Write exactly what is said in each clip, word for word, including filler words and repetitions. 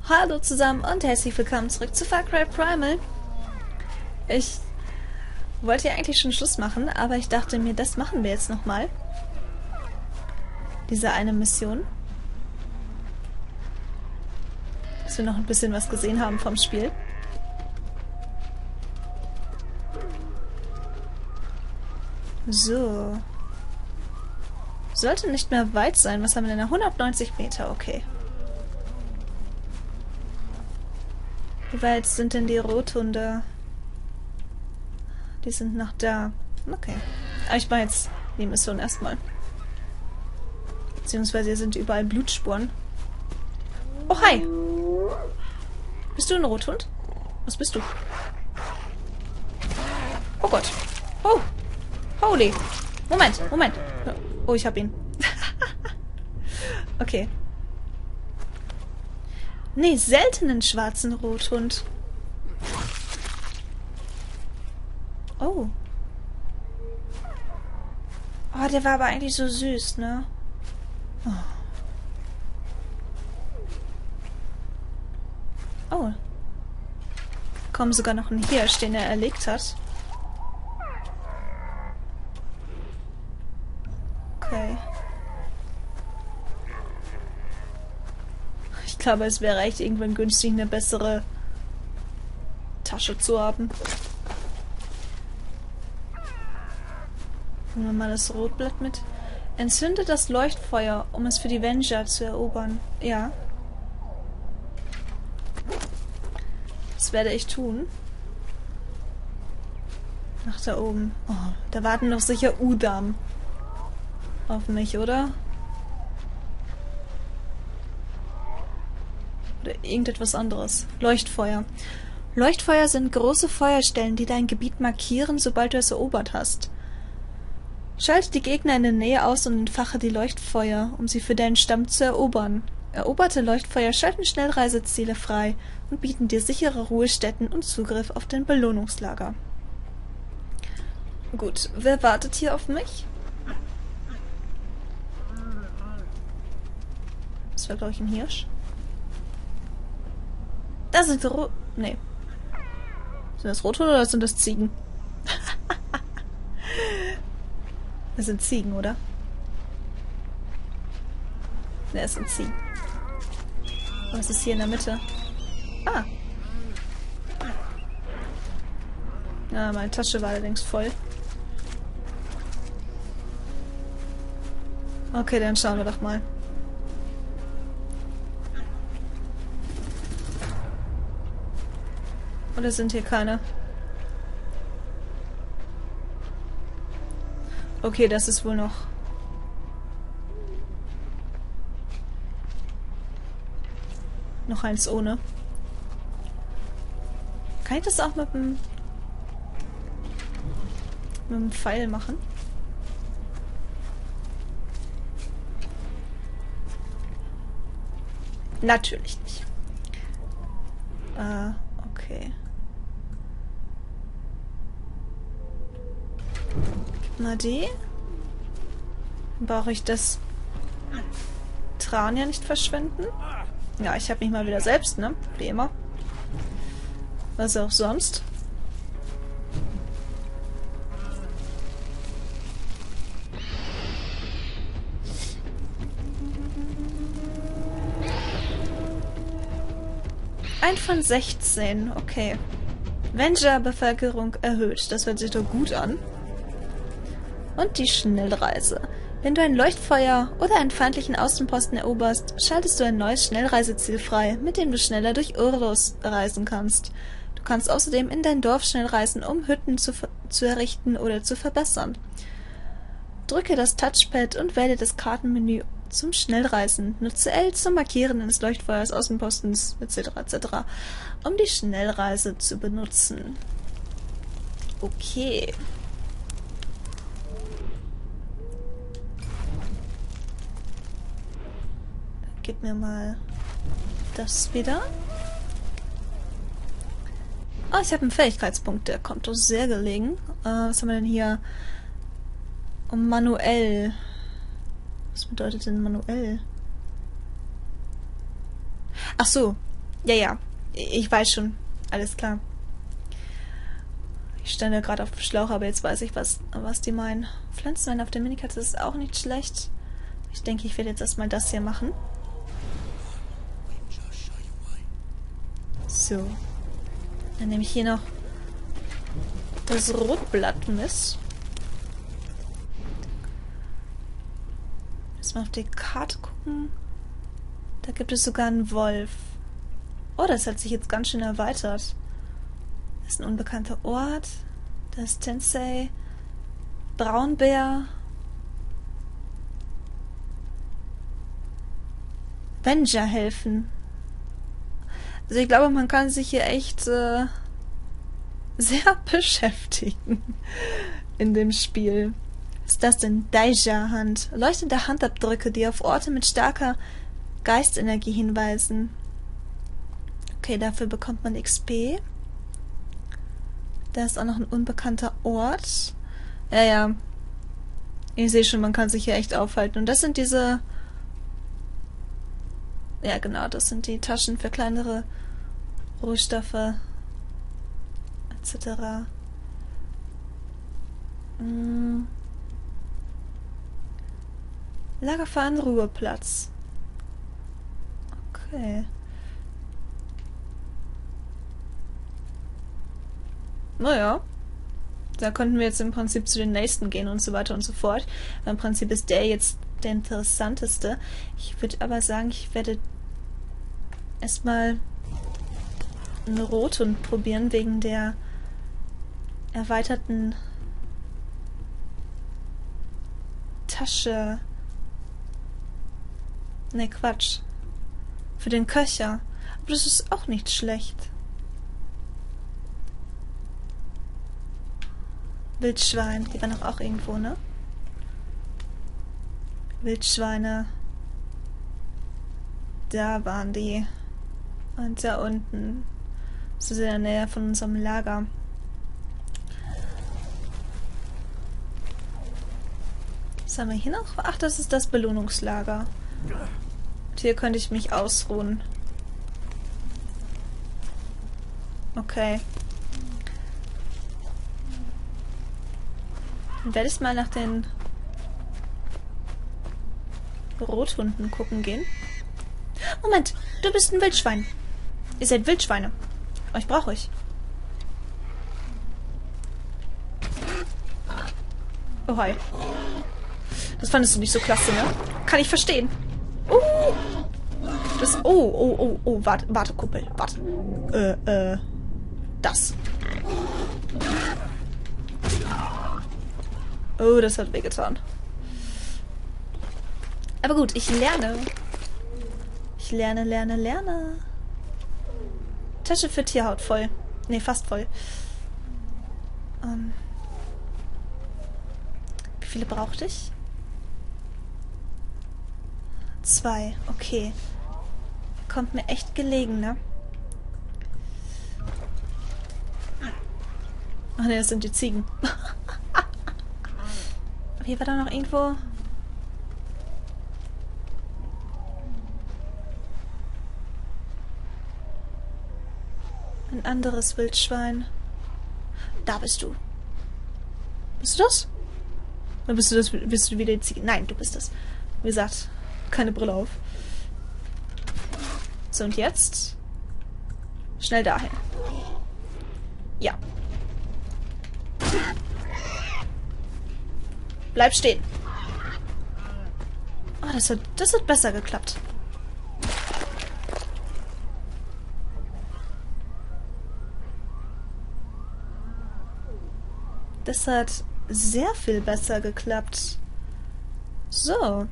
Hallo zusammen und herzlich willkommen zurück zu Far Cry Primal. Ich wollte ja eigentlich schon Schluss machen, aber ich dachte mir, das machen wir jetzt nochmal. Diese eine Mission. Dass wir noch ein bisschen was gesehen haben vom Spiel. So. Sollte nicht mehr weit sein. Was haben wir denn da? hundertneunzig Meter, okay. Wie weit sind denn die Rothunde? Die sind noch da. Okay. Aber ich mache jetzt die Mission erstmal. Beziehungsweise hier sind überall Blutspuren. Oh, hi! Bist du ein Rothund? Was bist du? Oh Gott. Oh! Holy! Moment, Moment. Oh, ich hab ihn. Okay. Nee, seltenen schwarzen Rothund. Oh. Oh, der war aber eigentlich so süß, ne? Oh. Oh. Kommt sogar noch ein Hirsch, den er erlegt hat. Okay. Ich glaube, es wäre echt irgendwann günstig, eine bessere Tasche zu haben. Nehmen wir mal das Rotblatt mit. Entzünde das Leuchtfeuer, um es für die Venger zu erobern. Ja. Das werde ich tun. Nach da oben. Oh, da warten doch sicher Udam auf mich, oder? Oder irgendetwas anderes. Leuchtfeuer. Leuchtfeuer sind große Feuerstellen, die dein Gebiet markieren, sobald du es erobert hast. Schalte die Gegner in der Nähe aus und entfache die Leuchtfeuer, um sie für deinen Stamm zu erobern. Eroberte Leuchtfeuer schalten Schnellreiseziele frei und bieten dir sichere Ruhestätten und Zugriff auf dein Belohnungslager. Gut, wer wartet hier auf mich? Das war, glaube ich, ein Hirsch. Da sind Ro... Nee. Sind das Rothunde oder sind das Ziegen? Das sind Ziegen, oder? Ne, es sind Ziegen. Was ist hier in der Mitte? Ah. Ja, meine Tasche war allerdings voll. Okay, dann schauen wir doch mal. Oder sind hier keine? Okay, das ist wohl noch... Noch eins ohne. Kann ich das auch mit dem... mit dem Pfeil machen? Natürlich nicht. Äh, okay. Na die. Brauche ich das Tran ja nicht verschwenden? Ja, ich habe mich mal wieder selbst, ne? Wie immer. Was auch sonst. Ein von sechzehn, okay. Venger-Bevölkerung erhöht. Das hört sich doch gut an. Und die Schnellreise. Wenn du ein Leuchtfeuer oder einen feindlichen Außenposten eroberst, schaltest du ein neues Schnellreiseziel frei, mit dem du schneller durch Urlos reisen kannst. Du kannst außerdem in dein Dorf schnell reisen, um Hütten zu, zu errichten oder zu verbessern. Drücke das Touchpad und wähle das Kartenmenü zum Schnellreisen. Nutze L zum Markieren eines Leuchtfeuers, Außenpostens et cetera et cetera, um die Schnellreise zu benutzen. Okay. Gib mir mal das wieder. Oh, ich habe einen Fähigkeitspunkt, der kommt uns sehr gelegen. Äh, was haben wir denn hier? Um manuell. Was bedeutet denn manuell? Ach so. Ja, ja. Ich weiß schon. Alles klar. Ich stand ja gerade auf dem Schlauch, aber jetzt weiß ich, was, was die meinen. Pflanzenwein auf der Minikarte ist auch nicht schlecht. Ich denke, ich werde jetzt erstmal das hier machen. So. Dann nehme ich hier noch das Rotblatt mit. Lass mal auf die Karte gucken. Da gibt es sogar einen Wolf. Oh, das hat sich jetzt ganz schön erweitert. Das ist ein unbekannter Ort. Da ist Tensei. Braunbär. Venger helfen. Also ich glaube, man kann sich hier echt äh, sehr beschäftigen in dem Spiel. Was ist das denn? Daija-Hand. Leuchtende Handabdrücke, die auf Orte mit starker Geistenergie hinweisen. Okay, dafür bekommt man X P. Da ist auch noch ein unbekannter Ort. Ja, ja. Ich sehe schon, man kann sich hier echt aufhalten. Und das sind diese... Ja, genau, das sind die Taschen für kleinere Rohstoffe et cetera. Hm. Lagerfeuer, Ruheplatz. Okay. Naja. Da könnten wir jetzt im Prinzip zu den nächsten gehen und so weiter und so fort. Im Prinzip ist der jetzt der interessanteste. Ich würde aber sagen, ich werde erstmal einen Rothund probieren, wegen der erweiterten Tasche. Ne, Quatsch. Für den Köcher. Aber das ist auch nicht schlecht. Wildschwein, die waren doch auch irgendwo, ne? Wildschweine. Da waren die. Und da unten. Das ist in der Nähe von unserem Lager. Was haben wir hier noch? Ach, das ist das Belohnungslager. Und hier könnte ich mich ausruhen. Okay. Dann werde ich mal nach den Rothunden gucken gehen. Moment, du bist ein Wildschwein. Ihr seid Wildschweine. Oh, ich brauche euch. Oh, hi. Das fandest du nicht so klasse, ne? Kann ich verstehen. Uh, das... Oh, oh, oh, oh, warte, warte, Kuppel, warte. Äh, äh, das. Oh, das hat wehgetan. Aber gut, ich lerne. Ich lerne, lerne, lerne. Tasche für Tierhaut voll. Ne, fast voll. Ähm. Wie viele brauchte ich? Zwei. Okay. Kommt mir echt gelegen, ne? Ach ne, das sind die Ziegen. Hier war da noch irgendwo... ein anderes Wildschwein. Da bist du. Bist du das? Oder bist du das? Bist du wieder die Ziege? Nein, du bist das. Wie gesagt, keine Brille auf. So, und jetzt? Schnell dahin. Ja. Bleib stehen. Oh, das hat, das hat besser geklappt. Das hat sehr viel besser geklappt. So.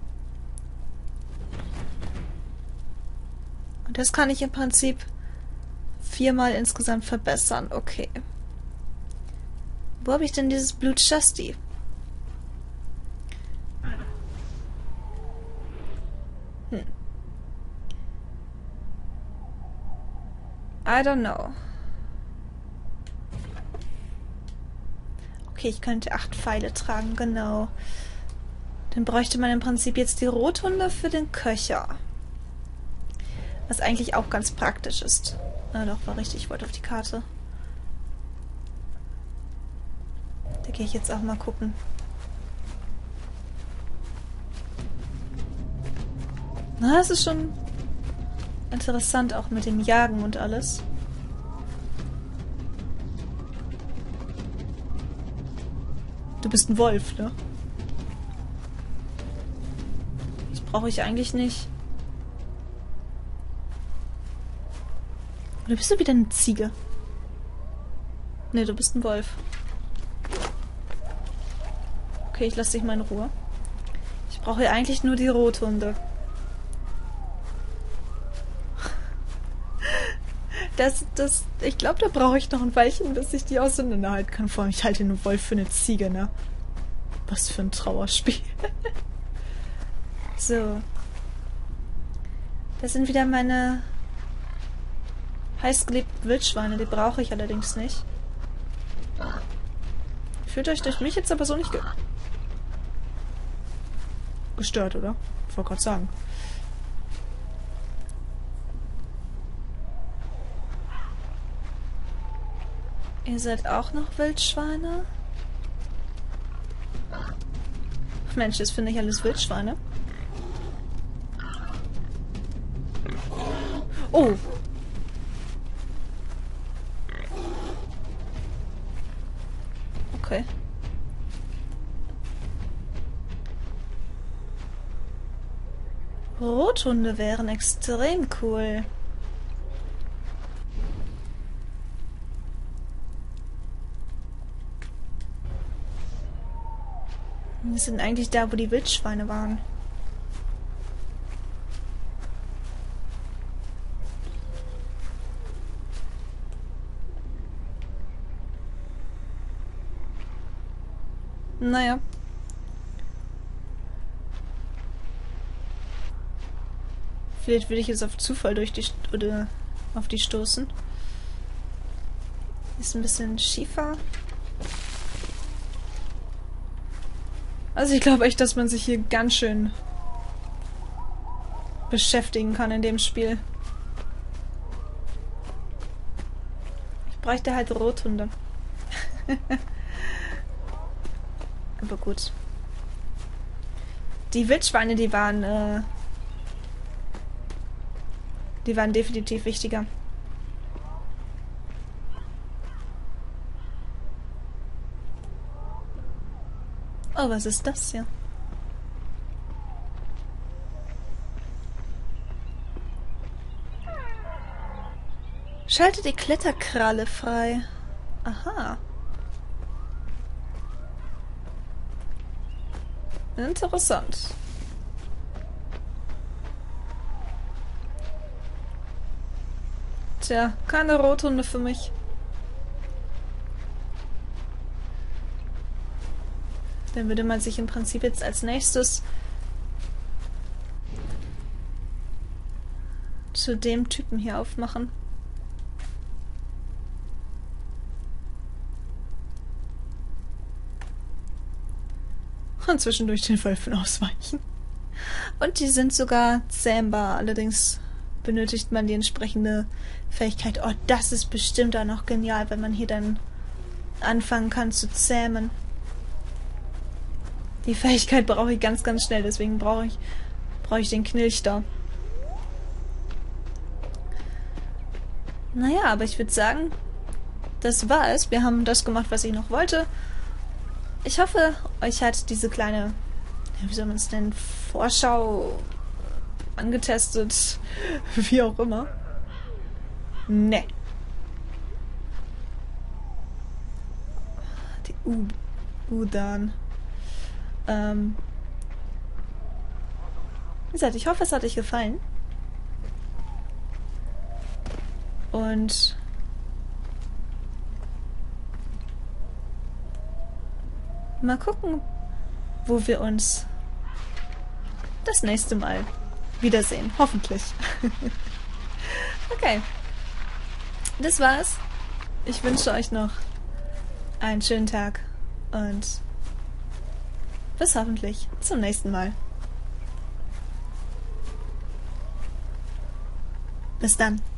Und das kann ich im Prinzip viermal insgesamt verbessern. Okay. Wo habe ich denn dieses Blut Shasti? Hm. I don't know. Okay, ich könnte acht Pfeile tragen, genau. Dann bräuchte man im Prinzip jetzt die Rothunde für den Köcher. Was eigentlich auch ganz praktisch ist. Ah, doch, war richtig. Ich wollte auf die Karte. Da gehe ich jetzt auch mal gucken. Na, es ist schon interessant, auch mit dem Jagen und alles. Du bist ein Wolf, ne? Das brauche ich eigentlich nicht. Oder bist du wieder eine Ziege? Ne, du bist ein Wolf. Okay, ich lasse dich mal in Ruhe. Ich brauche ja eigentlich nur die Rothunde. Das, das, ich glaube, da brauche ich noch ein Weilchen, bis ich die auseinanderhalten kann. Vor allem, ich halte einen Wolf für eine Ziege, ne? Was für ein Trauerspiel. So. Das sind wieder meine heißgeliebten Wildschweine. Die brauche ich allerdings nicht. Fühlt euch durch mich jetzt aber so nicht ge gestört, oder? Ich wollte gerade sagen. Ihr seid auch noch Wildschweine? Mensch, das finde ich alles Wildschweine. Oh! Okay. Rothunde wären extrem cool. Die sind eigentlich da, wo die Wildschweine waren. Naja. Vielleicht würde ich jetzt auf Zufall durch die St oder auf die stoßen. Ist ein bisschen schiefer. Also ich glaube echt, dass man sich hier ganz schön beschäftigen kann in dem Spiel. Ich bräuchte halt Rothunde. Aber gut. Die Wildschweine, die waren, äh, die waren definitiv wichtiger. Oh, was ist das hier? Schalte die Kletterkralle frei. Aha. Interessant. Tja, keine Rothunde für mich. Dann würde man sich im Prinzip jetzt als nächstes zu dem Typen hier aufmachen. Und zwischendurch den Wölfen ausweichen. Und die sind sogar zähmbar. Allerdings benötigt man die entsprechende Fähigkeit. Oh, das ist bestimmt auch noch genial, wenn man hier dann anfangen kann zu zähmen. Die Fähigkeit brauche ich ganz, ganz schnell. Deswegen brauche ich, brauche ich den Knilch da. Naja, aber ich würde sagen, das war es. Wir haben das gemacht, was ich noch wollte. Ich hoffe, euch hat diese kleine, wie soll man es nennen, Vorschau angetestet, wie auch immer. Ne. Die U Udan. Ähm. Wie gesagt, ich hoffe, es hat euch gefallen. Und mal gucken, wo wir uns das nächste Mal wiedersehen. Hoffentlich. Okay. Das war's. Ich wünsche euch noch einen schönen Tag und bis hoffentlich zum nächsten Mal. Bis dann.